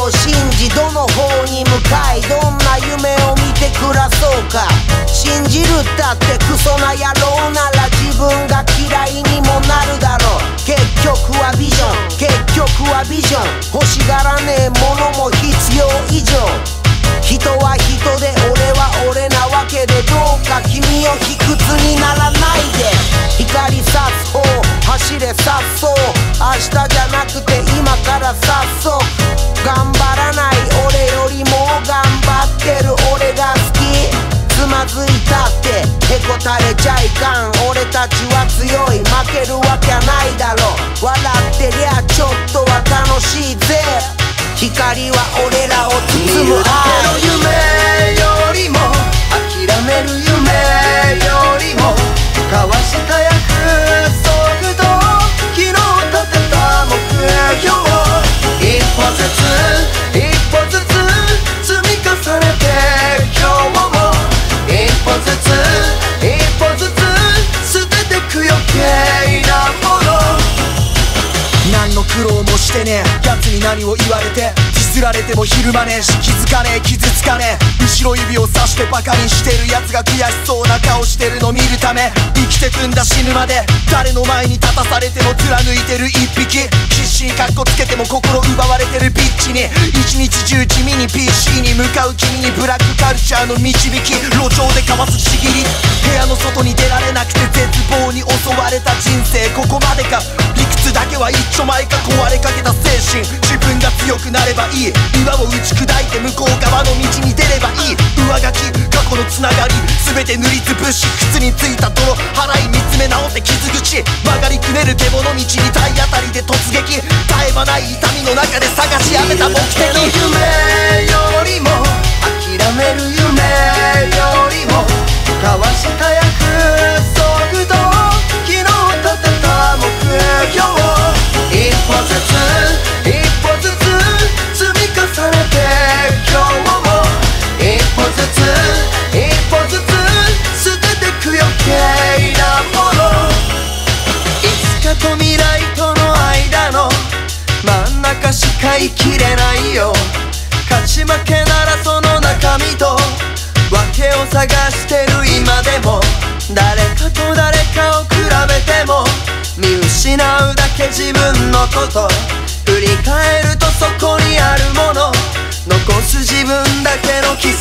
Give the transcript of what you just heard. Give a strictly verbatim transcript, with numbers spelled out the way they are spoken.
を信じどの方に向かいどんな夢を見て暮らそうか。信じるったってクソな野郎なら自分が嫌いにもなるだろう。結局はビジョン結局はビジョン欲しがらねえものも必要以上。人は人で俺は俺なわけでどうか君を卑屈にならないで。光さす方走れさっそう明日じゃなくて今から早速頑張らない俺よりも頑張ってる俺が好き。つまずいたってへこたれちゃいかん。俺たちは強い負けるわけないだろ。笑ってりゃちょっとは楽しいぜ。光は俺らを包む愛。 夢よりも諦める夢よりも交わした約束と昨日立てた目標を一歩ずつ一歩ずつ積み重ねて今日も一歩ずつ一歩ずつ捨ててく余計なもの。何の苦労もしてねえ奴に何を言われてディスられてもひるまねえし気づかねえ傷つかねえ。後ろ指をさしてバカにしてる奴が悔しそうな顔してるの見るため生きてくんだ死ぬまで。誰の前に立たされても貫いてる一匹必死にカッコつけても心奪われてるピッチに一日中地味に ピーシー に向かう君にブラックカルチャーの導き路上で交わすちぎり部屋の外に出られなくて絶望に襲われた人生ここまでか。理屈だけは一丁前か壊れかけた精神自分が強くなればいい岩を打ち砕いて向こう側の道に出ればいい。上書き過去のつながり全て塗りつぶし靴についた泥払い見つめ直せ傷口曲がりくねる獣道に体当たりで突撃絶え間ない痛みの中で探し当てた目的。夢よりも諦める夢よりも交わした約束と昨日立てた目標を一歩ずつ一歩ずつ積み重ねて今日も一歩ずつ一歩ずつ捨ててく余計なもの。いつかと未来との間の真ん中しか生きれないよ。勝ち負けならその中身と訳を探してる今でも誰かと誰かを比べても見失うだけ自分のこと振り返るとそこにあるもの残す自分だけの傷